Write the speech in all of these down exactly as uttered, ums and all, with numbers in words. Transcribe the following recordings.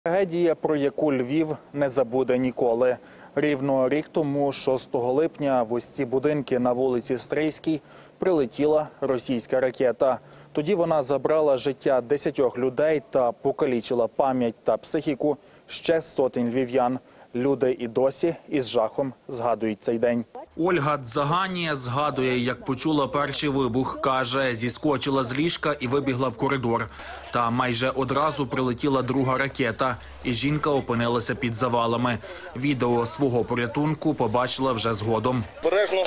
Трагедія, про яку Львів не забуде ніколи. Рівно рік тому, шостого липня, в ось ці будинки на вулиці Стрийській прилетіла російська ракета. Тоді вона забрала життя десятьох людей та покалічила пам'ять та психіку ще сотень львів'ян. Люди і досі із жахом згадують цей день. Ольга Дзаганія згадує, як почула перший вибух. Каже, зіскочила з ліжка і вибігла в коридор. Та майже одразу прилетіла друга ракета, і жінка опинилася під завалами. Відео свого порятунку побачила вже згодом. Бережно.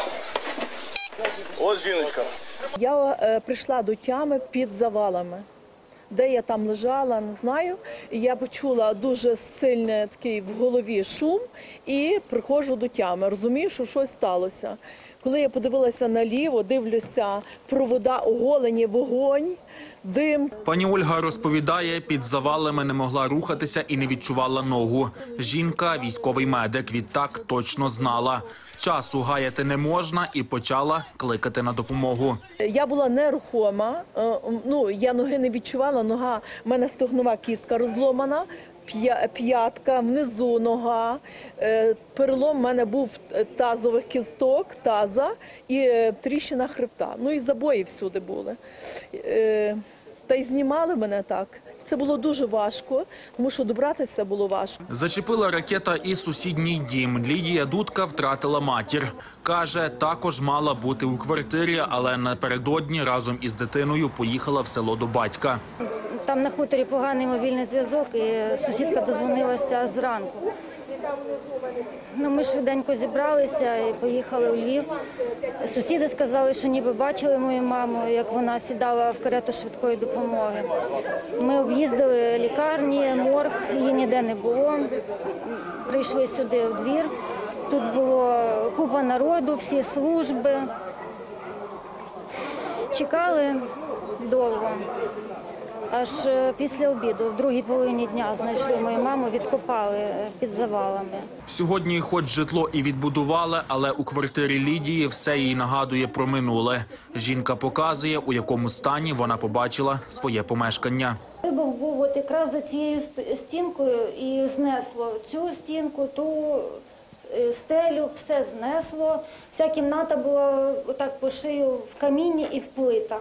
Ось жіночка. Я е, прийшла до тями під завалами. Де я там лежала, не знаю. Я почула дуже сильний такий в голові шум і приходжу до тями. Розумію, що щось сталося. Коли я подивилася наліво, дивлюся, провода оголені, вогонь, дим. Пані Ольга розповідає, під завалами не могла рухатися і не відчувала ногу. Жінка – військовий медик, відтак точно знала. Часу гаяти не можна і почала кликати на допомогу. Я була нерухома, ну, я ноги не відчувала, нога, в мене стегнова кістка розломана, п'ятка, внизу нога, перелом в мене був тазових кісток, таза і тріщина хребта. Ну і забої всюди були. Та й знімали мене так. Це було дуже важко, тому що добратися було важко. Зачепила ракета і сусідній дім. Лідія Дудка втратила матір. Каже, також мала бути у квартирі, але напередодні разом із дитиною поїхала в село до батька. Там на хуторі поганий мобільний зв'язок, і сусідка дозвонилася аж зранку. Ну, ми швиденько зібралися і поїхали у Львів. Сусіди сказали, що ніби бачили мою маму, як вона сідала в карету швидкої допомоги. Ми об'їздили лікарні, морг, її ніде не було. Прийшли сюди у двір. Тут було купа народу, всі служби. Чекали довго. Аж після обіду, в другій половині дня, знайшли мою маму, відкопали під завалами. Сьогодні хоч житло і відбудували, але у квартирі Лідії все їй нагадує про минуле. Жінка показує, у якому стані вона побачила своє помешкання. Вибух був от якраз за цією стінкою і знесло цю стінку, ту стелю, все знесло. Вся кімната була отак по шию в камінні і в плитах.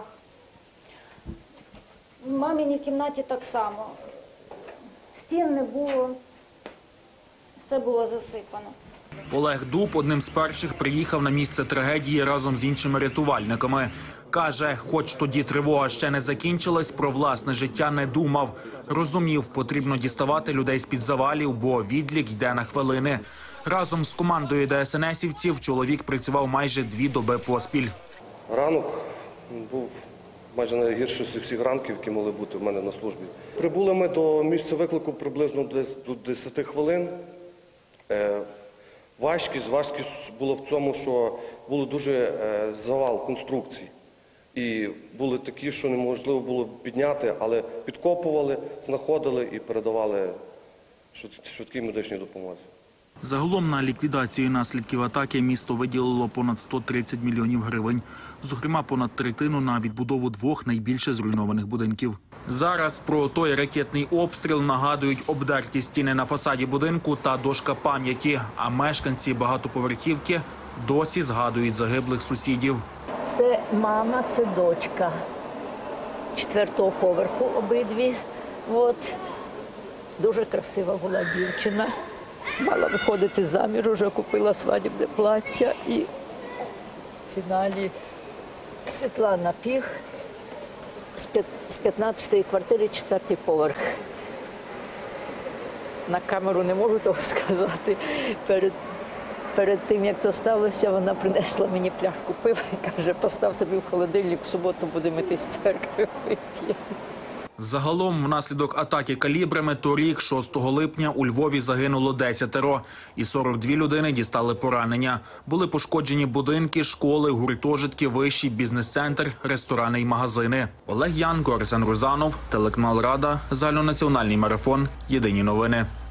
В маминій кімнаті так само. Стін не було, все було засипано. Олег Дуб одним з перших приїхав на місце трагедії разом з іншими рятувальниками. Каже, хоч тоді тривога ще не закінчилась, про власне життя не думав. Розумів, потрібно діставати людей з-під завалів, бо відлік йде на хвилини. Разом з командою ДСНСівців чоловік працював майже дві доби поспіль. Ранок був майже найгірший з всіх ранків, які могли бути в мене на службі. Прибули ми до місця виклику приблизно десь до десяти хвилин. Е, важкість, важкість було в цьому, що було дуже е, завал конструкцій. І були такі, що неможливо було підняти, але підкопували, знаходили і передавали швидкій медичній допомозі. Загалом на ліквідацію наслідків атаки місто виділило понад сто тридцять мільйонів гривень. Зокрема, понад третину на відбудову двох найбільше зруйнованих будинків. Зараз про той ракетний обстріл нагадують обдерті стіни на фасаді будинку та дошка пам'яті. А мешканці багатоповерхівки досі згадують загиблих сусідів. Це мама, це дочка. Четвертого поверху обидві. От. Дуже красива була дівчина. Мала виходити заміж, вже купила свадібне плаття і в фіналі Світлана Піх з п'ятнадцятої квартири, четвертий поверх. На камеру не можу того сказати. Перед, перед тим, як то сталося, вона принесла мені пляшку пива і каже, постав собі в холодильник, в суботу буде мити з церкви, вип'є. Загалом, внаслідок атаки калібрами, торік, шостого липня, у Львові загинуло десятеро. І сорок дві людини дістали поранення. Були пошкоджені будинки, школи, гуртожитки, виші, бізнес-центр, ресторани і магазини. Олег Янко, Арсен Рузанов, телеканал Рада, загальнонаціональний марафон. Єдині новини.